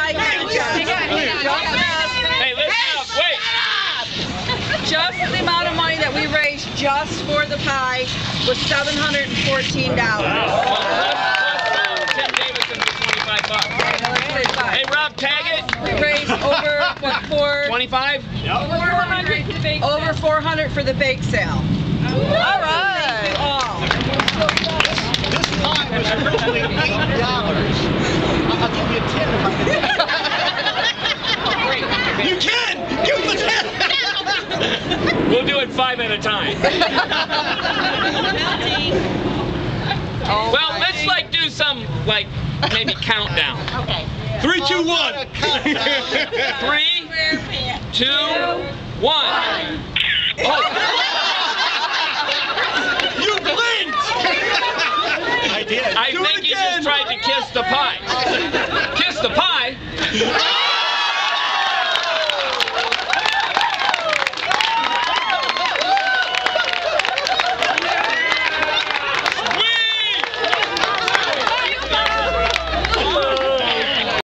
pie. Hey, listen up, wait. Just the amount of money that we raised just for the pie was $714. Tim Davidson for 25 bucks. Hey, Rob, tag it. We raised over, what, 25? over 400 for the bake sale. All right. Thank you all. This pie was originally $8. I'll give you 10 if I can. You can! Give him the 10! We'll do it 5 at a time. Well, let's like do some like maybe countdown. Okay. 3, 2, 1. 3, 2, 1. Oh. You blinked! I did. I think he just tried to kiss the pie. Kiss the pie?